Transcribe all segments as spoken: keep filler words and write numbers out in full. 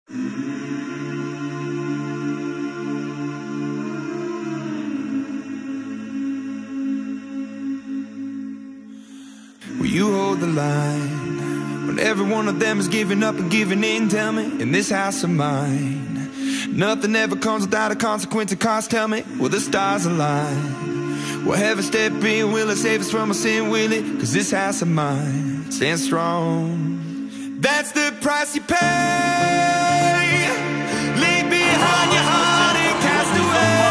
Will you hold the line when every one of them is giving up and giving in? Tell me, in this house of mine, nothing ever comes without a consequence and cost. Tell me, will the stars align? Will heaven step in? Will it save us from our sin? Will it? Cause this house of mine stands strong. That's the price you pay. Leave behind your heart and cast away.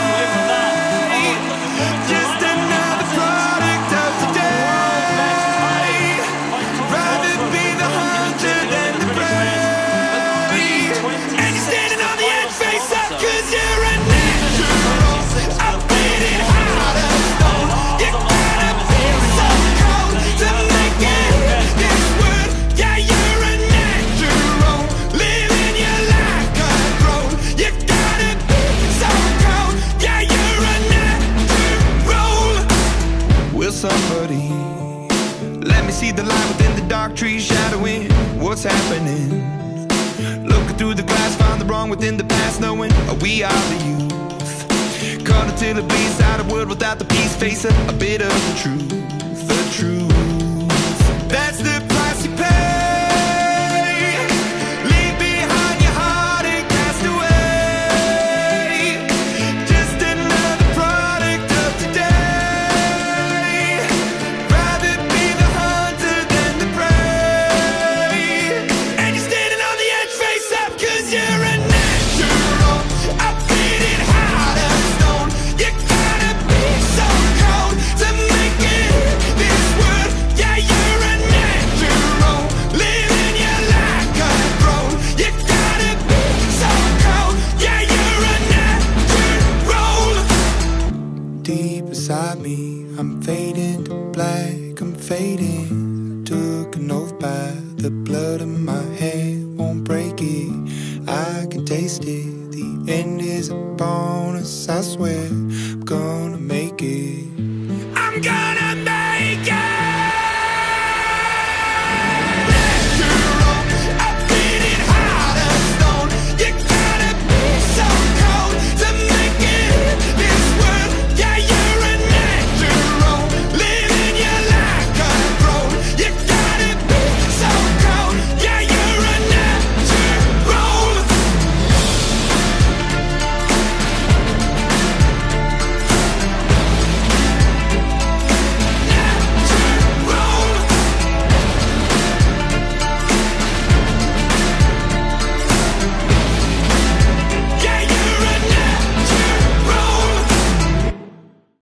Just another product of today. Rather be the hunter than the prey. And you're standing on the edge, face up, cause you're a natural. I'm bleeding out of stone. You gotta be so cold to make it this word. Yeah, you're a natural. Living your life controlled. You gotta be so cold. Yeah, you're a natural. Will somebody let me see the light within the dark trees shadowing what's happening? Looking through the glass, find the wrong within the past, knowing we are the youth. Caught until it bleeds out a world without the peace. Face a, a bit of the truth, the truth. That's the price you pay. Leave behind your heart and cast away. Just another product of today. Rather be the hunter than the prey. And you're standing on the edge, face up, cause you're a natural. I'm bleeding out of stone. You gotta be so cold to make it this world. Yeah, you're a natural. Living your life controlled. You gotta be so cold. Yeah, you're a natural. Deep inside me, I'm fading to black, I'm fading. Took an oath by the blood in my head, won't break it. I can taste it, the end is upon us, I swear. I'm gonna